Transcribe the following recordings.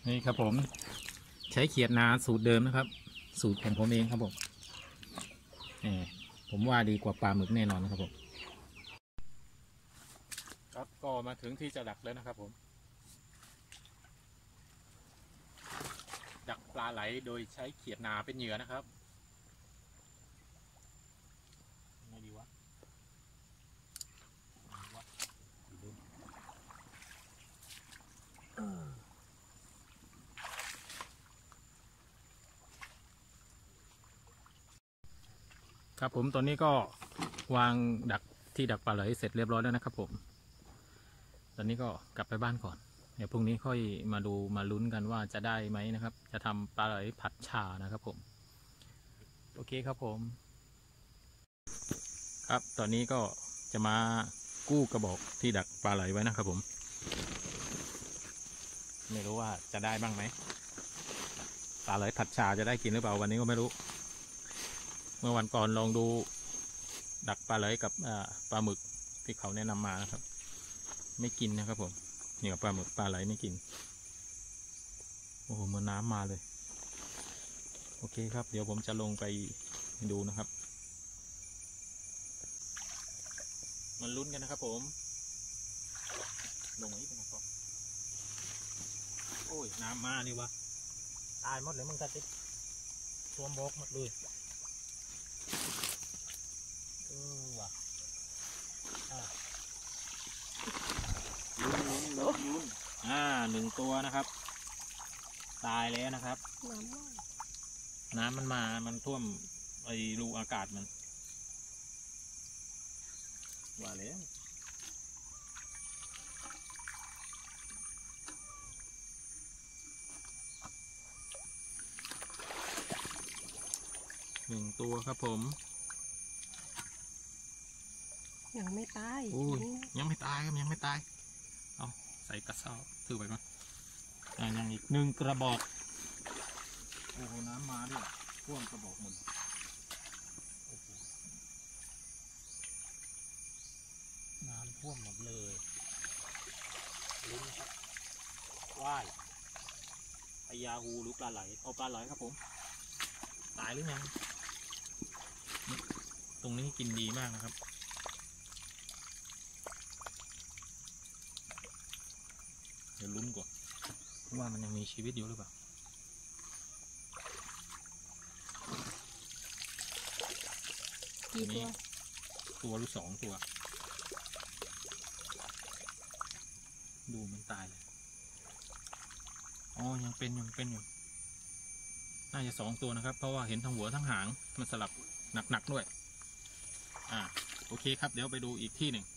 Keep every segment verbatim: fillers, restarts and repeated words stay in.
นี่ครับผมใช้เขียดนาสูตรเดิมนะครับ สูตรของผมเองครับผมเออผมว่าดีกว่าปลาหมึกแน่นอนนะครับผมครับก็มาถึงที่จะดักแล้วนะครับผมดักปลาไหลโดยใช้เขียดนาเป็นเหยื่อนะครับไงดีวะครับผมตอนนี้ก็วางดักที่ดักปลาไหลเสร็จเรียบร้อยแล้วนะครับผมตอนนี้ก็กลับไปบ้านก่อนเดี๋ยวพรุ่งนี้ค่อยมาดูมาลุ้นกันว่าจะได้ไหมนะครับจะทำปลาไหลผัดชานะครับผมโอเคครับผมครับตอนนี้ก็จะมากู้กระบอกที่ดักปลาไหลไว้นะครับผมไม่รู้ว่าจะได้บ้างไหมปลาไหลผัดชาจะได้กินหรือเปล่าวันนี้ก็ไม่รู้เมื่อวันก่อนลองดูดักปลาไหลกับปลาหมึกที่เขาแนะนำมานะครับไม่กินนะครับผมเนี่ยปลาหมึกปลาไหลไม่กินโอ้โหเหมือนน้ำมาเลยโอเคครับเดี๋ยวผมจะลงไปดูนะครับมันลุ้นกันนะครับผมลงนี้เป็นกองโอ้ยน้ำมานี่วะตายหมดเลยมึงตัดติ๊กตัวบกหมดเลยเออว่ะลุ้นลุ้นลุ้นลุ้นอ่าหนึ่งตัวนะครับตายแล้วนะครับน้ำมันมามันท่วมไอ้รูอากาศมันว่าแล้วหนึ่งตัวครับผมยังไม่ตายโอ้ยยังไม่ตายครับยังไม่ตายเอาใส่กระสอบถือไปก่อนอ่ายังอีกหนึ่งกระบอกโอ้โหน้ำมาด้วยท่วมกระบอกหมดน้ำท่วมหมดเลยลุ้นครับว่ายพญาฮูหรือปลาไหลเอาปลาไหลครับผมตายหรือยังตรงนี้กินดีมากนะครับเดี๋ยวลุ้นก่อนว่ามันยังมีชีวิตอยู่หรือเปล่ากี่ตัวตัวหรือสองตัวดูมันตายเลยอ๋อยังเป็นยังเป็นอยู่น่าจะสองตัวนะครับเพราะว่าเห็นทั้งหัวทั้งหางมันสลับหนักๆด้วยอ่าโอเคครับเดี๋ยวไปดูอีกที่หนึ่ง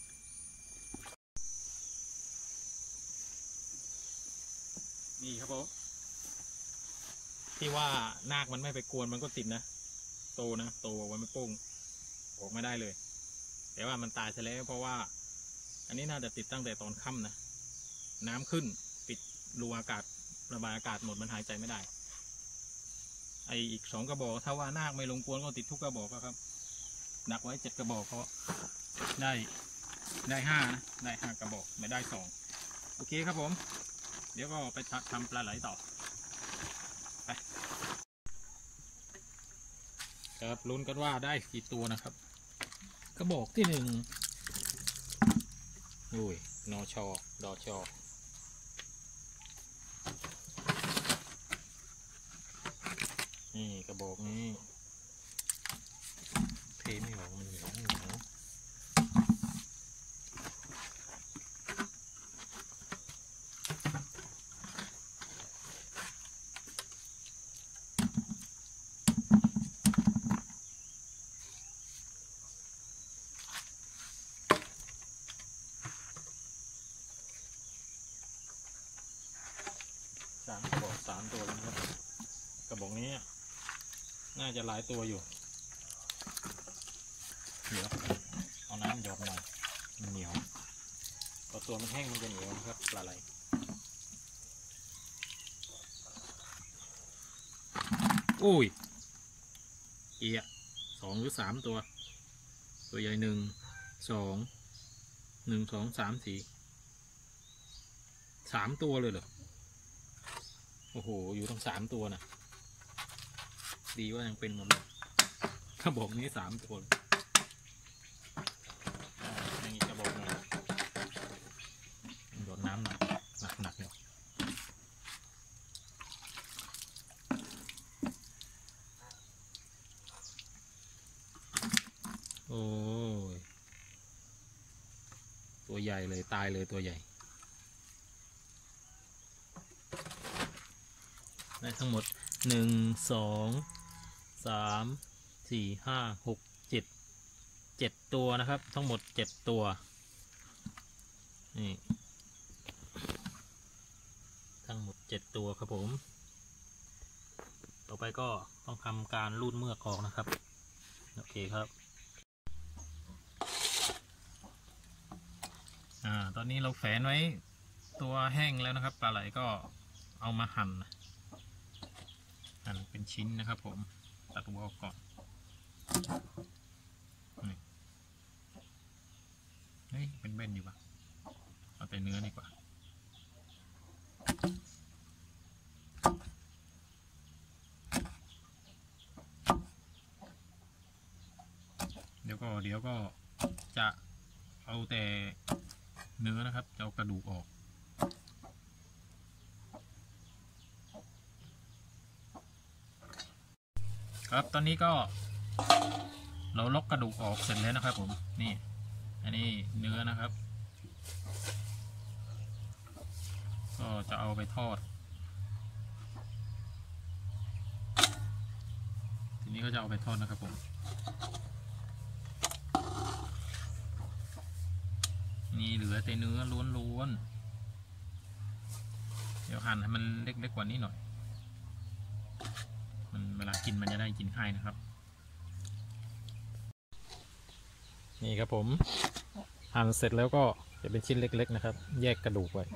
นี่ครับผมที่ว่านาคมันไม่ไปกวนมันก็ติดนะโตนะโตไว้ไม่โป้งออกไม่ได้เลยแต่ว่ามันตายซะแล้วเพราะว่าอันนี้น่าจะติดตั้งแต่ตอนค่ำนะน้ำขึ้นปิดรูอากาศระบายอากาศหมดมันหายใจไม่ได้ไออีกสองกระบอกถ้าว่านาคไม่ลงกวนก็ติดทุกกระบอกครับดักไว้เจ็ดกระบอกเพราะได้ได้ห้านะได้ห้ากระบอกไม่ได้สองโอเคครับผมเดี๋ยวก็ไปทำปลาไหลต่อไปครับลุ้นกันว่าได้กี่ตัวนะครับกระบอกที่หนึ่งอุ้ยนอชอดอชอนี่กระบอกนี้เทไม่ออกมันเหนียวเหนียวสามกระบอกสามตัวแล้วนะครับกระบอกนี้น่าจะหลายตัวอยู่เดี๋ยวเอาน้ำหยดหน่อยมันเหนียวพอตัวมันแห้งมันจะเหนียวนะครับปลาไหลอุ้ยเอียสองหรือสามตัวตัวใหญ่หนึ่งสองหนึ่งสองสามสี่สามตัวเลยเหรอโอ้โหอยู่ทั้งสามตัวนะดีว่ายังเป็นหมดเลยกระบอกนี้สามตัวอย่างนี้กระบอกหนึ่งโดดน้ำหนักหนักหนักเนี่ยโอ้ยตัวใหญ่เลยตายเลยตัวใหญ่ได้ทั้งหมดหนึ่งสองสามสี่ห้าหกเจ็ดเจ็ดตัวนะครับทั้งหมดเจ็ดตัวนี่ทั้งหมดเจ็ดตัวครับผมต่อไปก็ต้องทำการรูดเมือกออกนะครับโอเคครับอ่าตอนนี้เราแฝนไว้ตัวแห้งแล้วนะครับปลาไหลก็เอามาหั่นหั่นเป็นชิ้นนะครับผมตัดหัวออกก่อนเฮ้ยเป็นเบ้นดีกว่าเอาแต่เนื้อดีกว่าเดี๋ยวก็เดี๋ยวก็จะเอาแต่เนื้อนะครับจะเอากระดูกออกครับตอนนี้ก็เราลอกกระดูกออกเสร็จแล้วนะครับผมนี่อันนี้เนื้อนะครับก็จะเอาไปทอดทีนี้ก็จะเอาไปทอดนะครับผมนี่เหลือแต่เนื้อล้วนๆเดี๋ยวหั่นให้มันเล็กๆกว่านี้หน่อยมันเวลากินมันจะได้กินง่ายนะครับนี่ครับผมหั่นเสร็จแล้วก็จะเป็นชิ้นเล็กๆนะครับแยกกระดูกไว้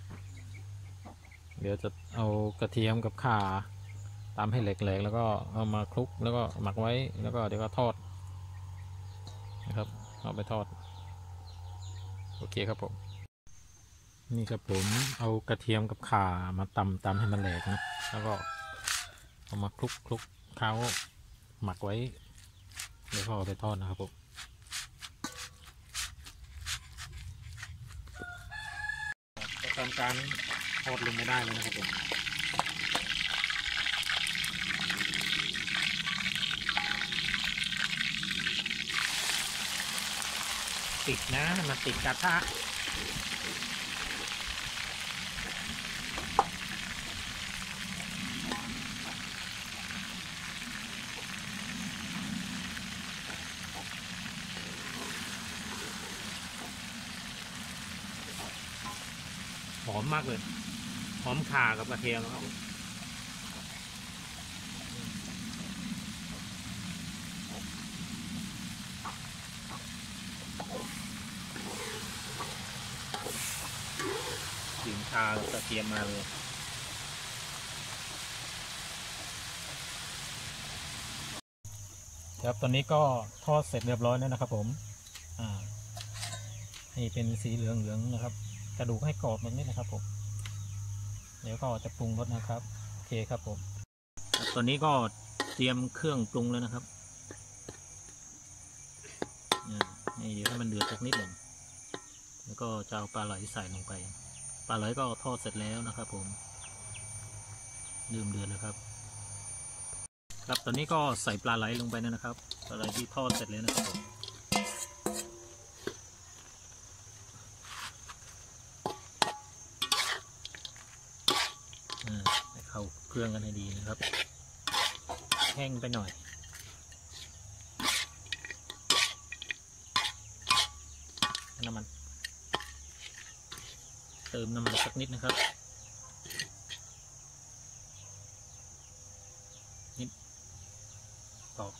เดี๋ยวจะเอากระเทียมกับข่าตำให้แหลกๆแล้วก็เอามาคลุกแล้วก็หมักไว้แล้วก็เดี๋ยวก็ทอดนะครับเอาไปทอดโอเคครับผมนี่ครับผมเอากระเทียมกับข่ามาตำตำให้มันแหลกนะแล้วก็เอามาคลุกคลุกเขาหมักไว้แล้วก็เอาไปทอดนะครับผมทำการทอดลงไม่ได้เลยนะครับผมติดนะมันติดกระทะหอมมากเลยหอมข่ากับกระเทียมครับกลิ่นข่ากับกระเทียมมาเลยครับตอนนี้ก็ทอดเสร็จเรียบร้อยแล้วนะครับผมอ่าให้เป็นสีเหลืองๆนะครับกระดูกให้กรอบแบบนี้นะครับผมเดี๋ยวก็จะปรุงรสนะครับโอเคครับผมตอนนี้ก็เตรียมเครื่องปรุงแล้วนะครับนี่เดี๋ยวให้มันเดือดสักนิดหนึ่งแล้วก็จะเอาปลาไหลใส่ลงไปปลาไหลก็ทอดเสร็จแล้วนะครับผมดื่มเดือดเลยครับครับตอนนี้ก็ใส่ปลาไหลลงไปนะครับปลาไหลที่ทอดเสร็จแล้วนะครับผมเข้าเครื่องกันให้ดีนะครับแห้งไปหน่อยน้ำมันเติมน้ำมันสักนิดนะครับนิดพอ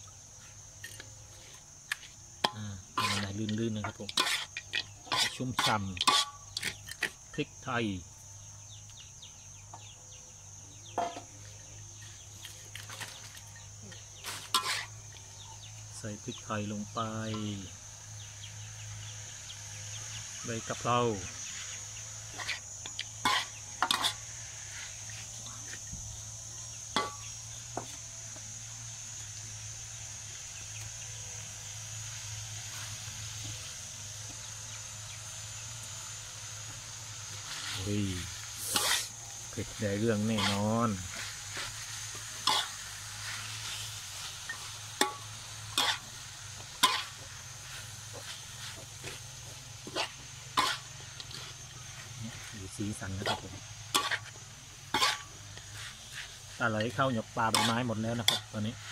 อ่ามันไหลลื่นๆนะครับผมชุ่มฉ่ำพริกไทยใส่พริกไทยลงไปใบกะเพราเฮ้ยเผ็ดได้เรื่องแน่นอนดูสีสันนะครับผมปลาไหลเข้าหยกปลาใบไม้หมดแล้วนะครับตอนนี้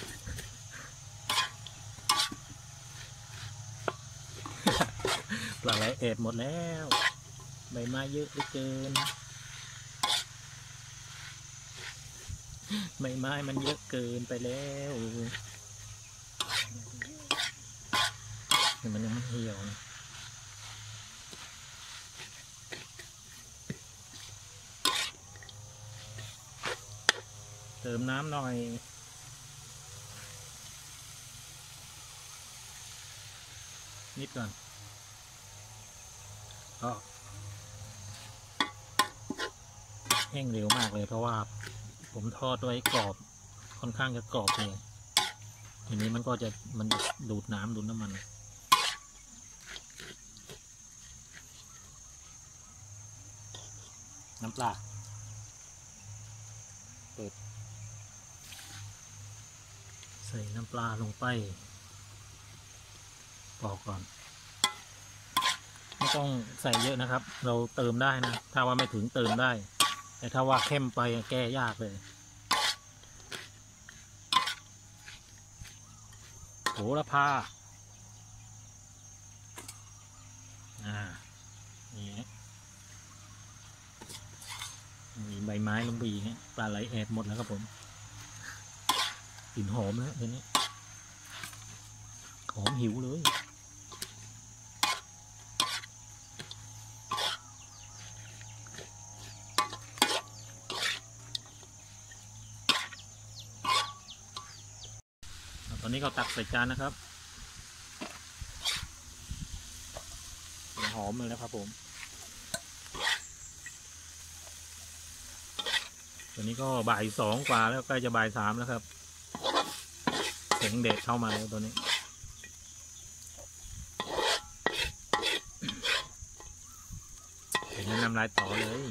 ปลาไหลแอบหมดแล้วใบไม้เยอะเหลือเกินใบไม้มันเยอะเกินไปแล้วนี่มันยังไม่เหี่ยวนะเติมน้ำหน่อยนิดก่อนก็แห้งเร็วมากเลยเพราะว่าผมทอดไว้กรอบค่อนข้างจะกรอบเลยทีนี้มันก็จะมันดูดน้ำดูดน้ำมันน้ำปลาเปิดใส่น้ำปลาลงไปปอกก่อนไม่ต้องใส่เยอะนะครับเราเติมได้นะถ้าว่าไม่ถึงเติมได้แต่ถ้าว่าเข้มไปแก้ยากเลยโหระพาอ่านี่มีใบไม้ลงไปอีกปลาไหลแอบหมดแล้วครับผมกลิ่นหอมแล้วทีนี้หอมหิวเลยตอนนี้ก็ตักใส่จานนะครับหอมเลยแล้วครับผมตอนนี้ก็บ่ายสองกว่าแล้วใกล้จะบ่ายสามแล้วครับแสงแดดเข้ามาแล้วตอนนี้เห็นน้ำลายต่อเลย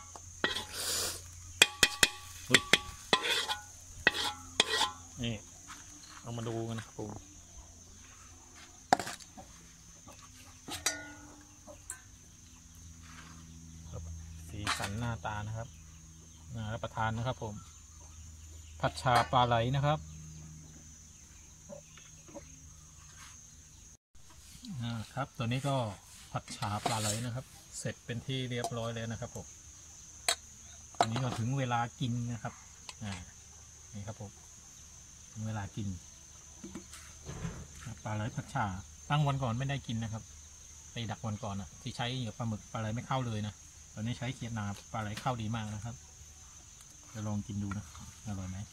นี่เอามาดูกันนะครับผมสีสันหน้าตานะครับน่ารับประทานนะครับผมผัดชาปลาไหลนะครับอ่าครับตัวนี้ก็ผัดชาปลาไหลนะครับเสร็จเป็นที่เรียบร้อยแล้วนะครับผมอันนี้ก็ถึงเวลากินนะครับอ่านี่ครับผมถึงเวลากินปลาไหลผัดชาตั้งวันก่อนไม่ได้กินนะครับไปดักวันก่อนอ่ะที่ใช้เหยื่อปลาหมึกปลาไหลไม่เข้าเลยนะตอนนี้ใช้เขียดนาปลาไหลเข้าดีมากนะครับจะลองกินดูนะอร่อยไหม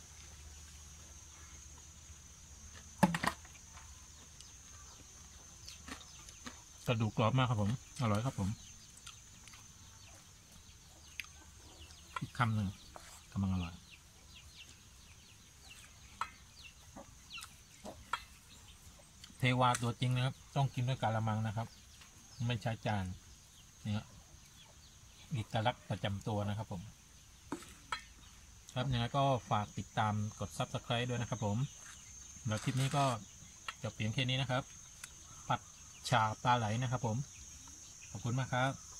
กระดูกกรอบมากครับผมอร่อยครับผมอีกคำหนึ่งกำลังอร่อยเทวาตัวจริงนะครับต้องกินด้วยกาละมังนะครับไม่ใช้จานเนี่ยเอกลักษณ์ประจำตัวนะครับผมครับยังไงก็ฝากติดตามกด ซับสไครบ์ ด้วยนะครับผมแล้วคลิปนี้ก็จบเพียงแค่นี้นะครับผัดชาปลาไหลนะครับผมขอบคุณมากครับ